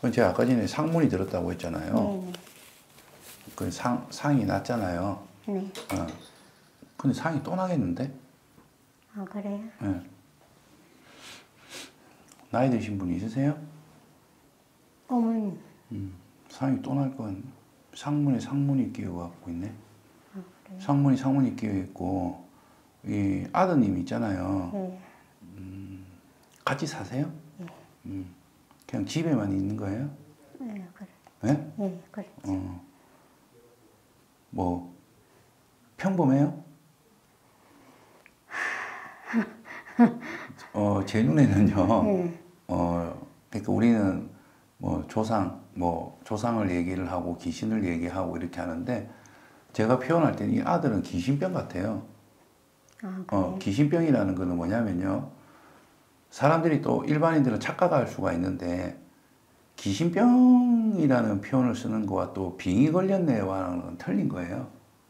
제가 아까 전에 상문이 들었다고 했잖아요. 네. 그 상이 났잖아요. 네. 근데 상이 또 나겠는데? 아, 그래요? 네. 나이 드신 분 있으세요? 어머니. 상이 또 날 건 상문에 상문이 끼어갖고 있네. 아, 그래요? 상문이 끼어 있고 이 아드님 있잖아요. 네. 같이 사세요? 네. 그냥 집에만 있는 거예요? 네, 그래. 네? 네, 그렇죠. 뭐 평범해요? 제 눈에는요. 네. 그러니까 우리는 뭐 조상을 얘기를 하고 귀신을 얘기하고 이렇게 하는데 제가 표현할 때는 이 아들은 귀신병 같아요. 아, 그래요? 귀신병이라는 거는 뭐냐면요. 사람들이 또 일반인들은 착각할 수가 있는데 귀신병이라는 표현을 쓰는 거와 또 빙이 걸렸네와는 건 틀린 거예요.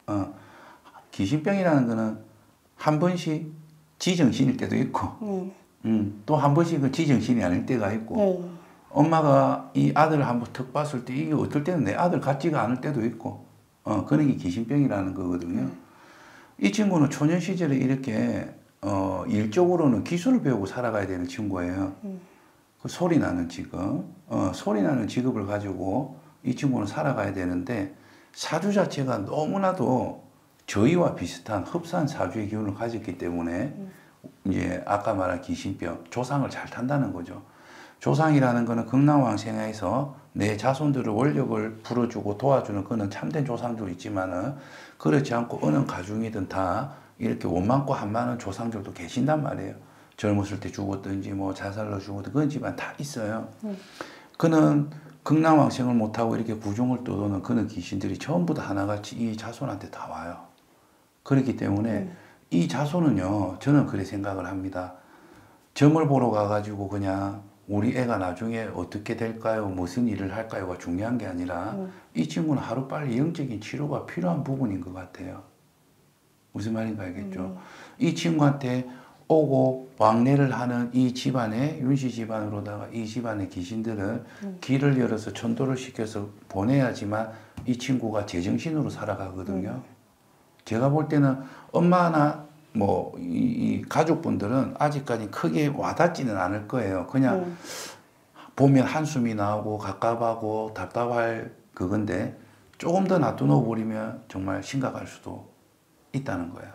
귀신병이라는 거는 한 번씩 지정신일 때도 있고 네. 또 한 번씩은 지정신이 아닐 때가 있고 네. 엄마가 이 아들을 한번 턱 봤을 때 이게 어떨 때는 내 아들 같지가 않을 때도 있고 그런 게 귀신병이라는 거거든요. 이 친구는 초년 시절에 이렇게 일적으로는 기술을 배우고 살아가야 되는 친구예요. 그 소리 나는 직업, 소리 나는 직업을 가지고 이 친구는 살아가야 되는데 사주 자체가 너무나도 저희와 비슷한 흡사한 사주의 기운을 가졌기 때문에 이제 아까 말한 귀신병, 조상을 잘 탄다는 거죠. 조상이라는 거는 극락왕생에서 내 자손들을 원력을 불어주고 도와주는 그는 참된 조상도 있지만은 그렇지 않고 어느 가중이든 다 이렇게 원망고 한 많은 조상들도 계신단 말이에요. 젊었을 때 죽었든지 뭐 자살로 죽었든 그런 집안 다 있어요. 그는 극락왕생을 못하고 이렇게 구중을 떠도는 그는 귀신들이 전부 다 하나같이 이 자손한테 다 와요. 그렇기 때문에 이 자손은요, 저는 그렇게 생각을 합니다. 점을 보러 가가지고 그냥 우리 애가 나중에 어떻게 될까요? 무슨 일을 할까요가 중요한 게 아니라 이 친구는 하루빨리 영적인 치료가 필요한 부분인 것 같아요. 무슨 말인가 알겠죠? 이 친구한테 오고 왕래를 하는 이 집안에 윤씨 집안으로다가 이 집안의 귀신들은 길을 열어서 천도를 시켜서 보내야지만 이 친구가 제정신으로 살아가거든요. 제가 볼 때는 엄마나 뭐 이 가족분들은 아직까지 크게 와닿지는 않을 거예요. 그냥 보면 한숨이 나오고 갑갑하고 답답할 그건데 조금 더 놔두어 버리면 정말 심각할 수도 있다는 거예요.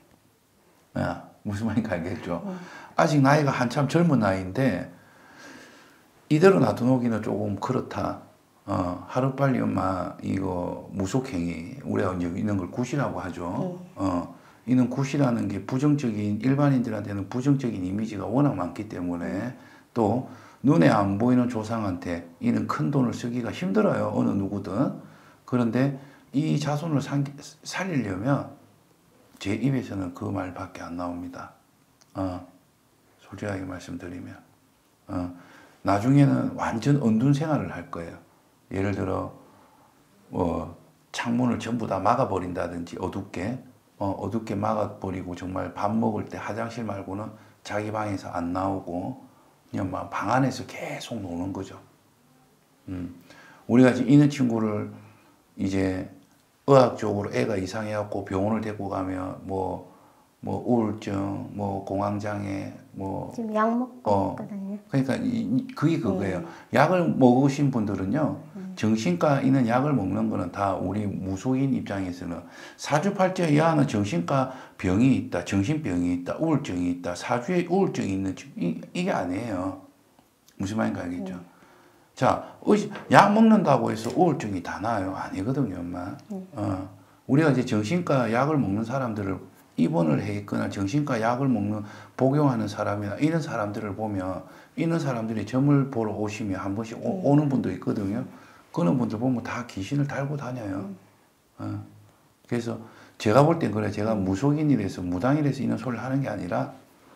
야, 무슨 말인지 알겠죠? 아직 나이가 한참 젊은 나이인데 이대로 놔두기는 조금 그렇다. 하루빨리 엄마 이거 무속행위 우리가 이제 이런 걸 굿이라고 하죠. 이는 굿이라는 게 부정적인 일반인들한테는 부정적인 이미지가 워낙 많기 때문에 또 눈에 안 보이는 조상한테 이는 큰 돈을 쓰기가 힘들어요. 어느 누구든. 그런데 이 자손을 살리려면 제 입에서는 그 말밖에 안 나옵니다. 솔직하게 말씀드리면 나중에는 완전 언둔 생활을 할 거예요. 예를 들어 창문을 전부 다 막아버린다든지 어둡게 막아버리고 정말 밥 먹을 때 화장실 말고는 자기 방에서 안 나오고 그냥 막 방 안에서 계속 노는 거죠. 우리가 지금 있는 친구를 이제 의학적으로 애가 이상해갖고 병원을 데리고 가면 뭐 우울증, 뭐 공황장애, 뭐 지금 약 먹고 있거든요. 그러니까 그게 그거예요. 약을 먹으신 분들은요, 정신과 있는 약을 먹는 거는 다 우리 무속인 입장에서는 사주팔자에 의하는 정신과 병이 있다, 정신병이 있다, 우울증이 있다, 사주에 우울증이 있는 이게 아니에요. 무슨 말인지 알겠죠? 자, 약 먹는다고 해서 우울증이 다 나아요? 아니거든요, 엄마. 우리가 이제 정신과 약을 먹는 사람들을 입원을 해 있거나 정신과 약을 복용하는 사람이나 이런 사람들을 보면 이런 사람들이 점을 보러 오시면 한 번씩 오는 분도 있거든요. 그런 분들 보면 다 귀신을 달고 다녀요. 그래서 제가 볼 땐 그래. 제가 무속인이라서 무당이라서 이런 소리를 하는 게 아니라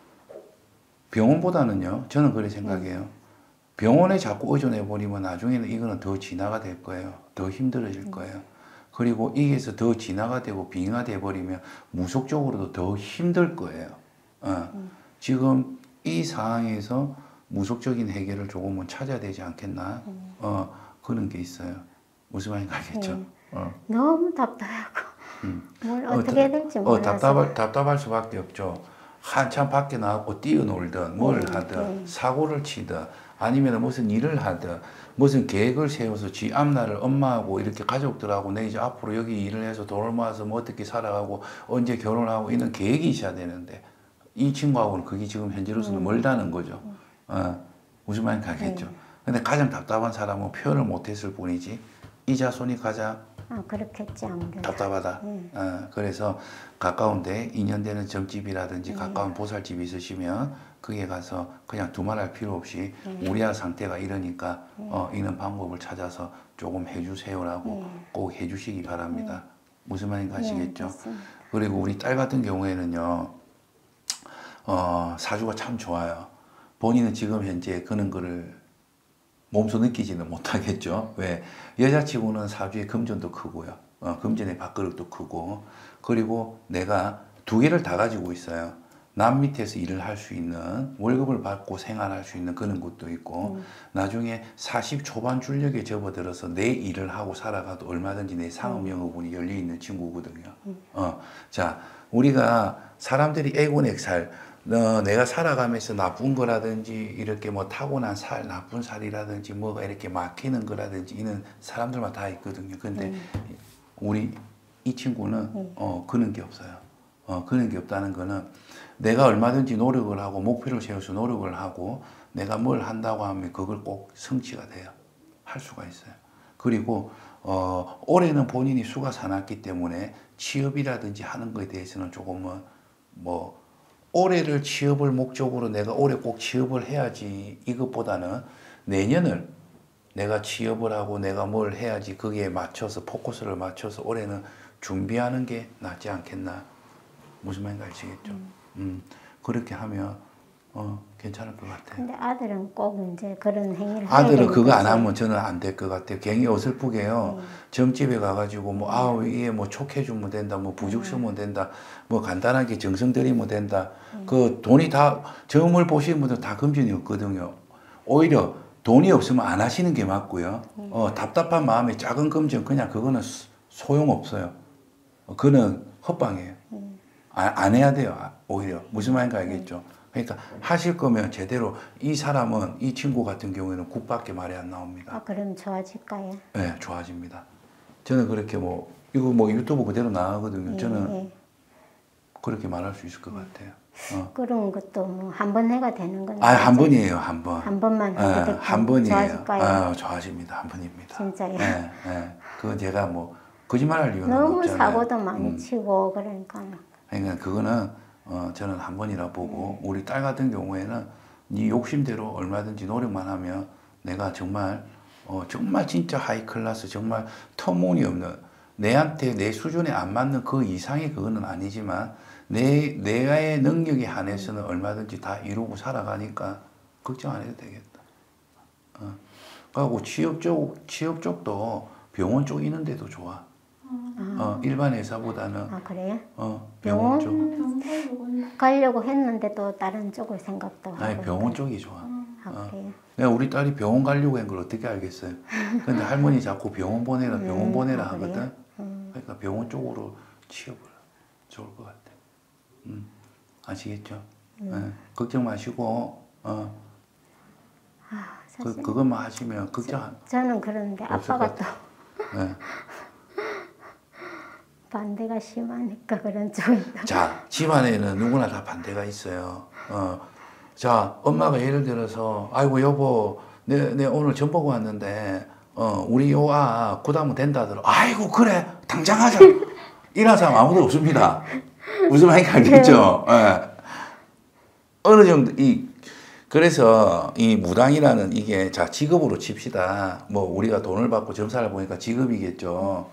병원보다는요. 저는 그렇게 생각해요. 병원에 자꾸 의존해 버리면 나중에는 이거는 더 진화가 될 거예요. 더 힘들어질 거예요. 그리고 이게서 더 진화가 되고 빙하돼 버리면 무속적으로도 더 힘들 거예요. 지금 이 상황에서 무속적인 해결을 조금은 찾아야 되지 않겠나? 그런 게 있어요. 무슨 말인지 알겠죠? 너무 답답하고 뭘 어떻게 해야 될지 몰라서. 답답할 수밖에 없죠. 한참 밖에 나가고 뛰어놀든 뭘 하든 사고를 치든 아니면 무슨 일을 하든 무슨 계획을 세워서 지 앞날을 엄마하고 이렇게 가족들하고 내 이제 앞으로 여기 일을 해서 돈을 모아서 뭐 어떻게 살아가고 언제 결혼하고 이런 계획이 있어야 되는데 이 친구하고는 그게 지금 현재로서는 멀다는 거죠. 무슨 말인지 알겠죠? 근데 가장 답답한 사람은 표현을 못했을 뿐이지 이 자손이 가장 그렇겠지 아무래도. 답답하다. 그래서 가까운데 인연되는 점집이라든지 가까운 보살집이 있으시면 거기에 가서 그냥 두말할 필요 없이 우리야 상태가 이러니까 이런 방법을 찾아서 조금 해주세요라고 꼭 해주시기 바랍니다. 무슨 말인지 아시겠죠? 그리고 우리 딸 같은 경우에는요. 사주가 참 좋아요. 본인은 지금 현재 그런 거를 몸소 느끼지는 못하겠죠. 왜? 여자치고는 사주에 금전도 크고요. 금전의 밥그릇도 크고 그리고 내가 두 개를 다 가지고 있어요. 남 밑에서 일을 할 수 있는 월급을 받고 생활할 수 있는 그런 것도 있고 나중에 40 초반 줄력에 접어들어서 내 일을 하고 살아가도 얼마든지 내 상업 영업문이 열려 있는 친구거든요. 자, 우리가 사람들이 애고넥살 내가 살아가면서 나쁜 거라든지 이렇게 뭐 타고난 살, 나쁜 살이라든지 뭐가 이렇게 막히는 거라든지 이런 사람들만 다 있거든요. 근데 우리 이 친구는 그런 게 없어요. 그런 게 없다는 거는 내가 얼마든지 노력을 하고 목표를 세워서 노력을 하고 내가 뭘 한다고 하면 그걸 꼭 성취가 돼요. 할 수가 있어요. 그리고 올해는 본인이 수가 사놨기 때문에 취업이라든지 하는 거에 대해서는 조금은 뭐 올해를 취업을 목적으로 내가 올해 꼭 취업을 해야지 이것보다는 내년을 내가 취업을 하고 내가 뭘 해야지 거기에 맞춰서 포커스를 맞춰서 올해는 준비하는 게 낫지 않겠나. 무슨 말인지 아시겠죠? 그렇게 하면 괜찮을 것 같아요. 근데 아들은 꼭 이제 그런 행위를 아들은 그거 안 하면 저는 안 될 것 같아요. 괜히 어설프게요. 점집에 가가지고 뭐 아우 이게 뭐 촉해주면 된다, 뭐 부죽 쓰면 된다, 뭐 간단하게 정성 들이면 된다. 그 돈이 다 점을 보시는 분들 다 금전이 없거든요. 오히려 돈이 없으면 안 하시는 게 맞고요. 답답한 마음에 작은 금전 그냥 그거는 소용 없어요. 그거는 헛방이에요. 안 해야 돼요. 오히려 무슨 말인지 알겠죠? 그러니까 하실 거면 제대로 이 사람은 이 친구 같은 경우에는 국밖에 말이 안 나옵니다. 그럼 좋아질까요? 네, 좋아집니다. 저는 그렇게 뭐 이거 뭐 유튜브 그대로 나가거든요. 저는 그렇게 말할 수 있을 것 같아요. 그런 것도 뭐 한 번 해가 되는 건데. 한 번이에요, 한 번. 한 번만 해도 한 번이에요. 좋아질까요? 좋아집니다, 한 번입니다. 진짜요? 네, 네. 그건 제가 뭐 거짓말할 이유는 너무 없잖아요. 사고도 많이 치고 그러니까. 그러니까 그거는 저는 한 번이라 보고 우리 딸 같은 경우에는 네 욕심대로 얼마든지 노력만 하면 내가 정말 정말 진짜 하이 클래스 정말 터무니없는 내한테 내 수준에 안 맞는 그 이상의 그거는 아니지만 내의 능력에 한해서는 얼마든지 다 이루고 살아가니까 걱정 안 해도 되겠다. 그리고 취업 쪽도 병원 쪽 있는 데도 좋아. 일반 회사보다는. 그래요? 병원 쪽. 가려고 했는데 또 다른 쪽을 생각도 아니, 하고. 병원 쪽이 좋아. 그래요? 내가 우리 딸이 병원 가려고 한 걸 어떻게 알겠어요? 근데 할머니 자꾸 병원 보내라 하거든. 그러니까 병원 쪽으로 취업을 좋을 것 같아. 아시겠죠? 걱정 마시고, 그것만 하시면 걱정 저는 그런데 아빠가 또 네. 반대가 심하니까 그런 쪽이. 자, 집안에는 누구나 다 반대가 있어요. 자, 엄마가 예를 들어서, 아이고, 여보, 내 오늘 점 보고 왔는데, 우리 요아 굿하면 된다더라. 아이고, 그래, 당장 하자. 이런 사람 아무도 없습니다. 무슨 말인지 알겠죠? 어느 정도, 그래서 이 무당이라는 이게, 자, 직업으로 칩시다. 뭐, 우리가 돈을 받고 점사를 보니까 직업이겠죠.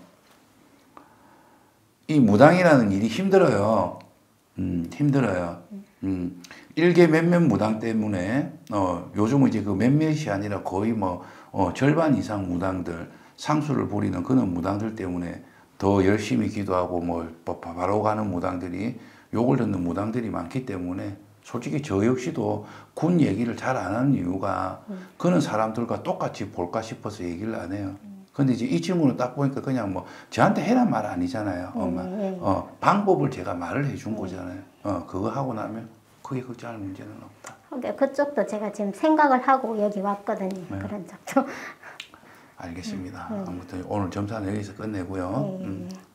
이 무당이라는 일이 힘들어요. 힘들어요. 일개 몇몇 무당 때문에 요즘은 이제 그 몇몇이 아니라 거의 뭐 절반 이상 무당들 상수를 부리는 그런 무당들 때문에 더 열심히 기도하고 뭐 바로 가는 무당들이 욕을 듣는 무당들이 많기 때문에 솔직히 저 역시도 군 얘기를 잘 안 하는 이유가 그런 사람들과 똑같이 볼까 싶어서 얘기를 안 해요. 근데 이제 이 친구는 딱 보니까 그냥 뭐 저한테 해란 말 아니잖아요. 엄마. 방법을 제가 말을 해준 거잖아요. 그거 하고 나면 크게 걱정할 문제는 없다. 그쪽도 제가 지금 생각을 하고 여기 왔거든요. 네. 그런 쪽도. 알겠습니다. 아무튼 오늘 점사는 여기서 끝내고요.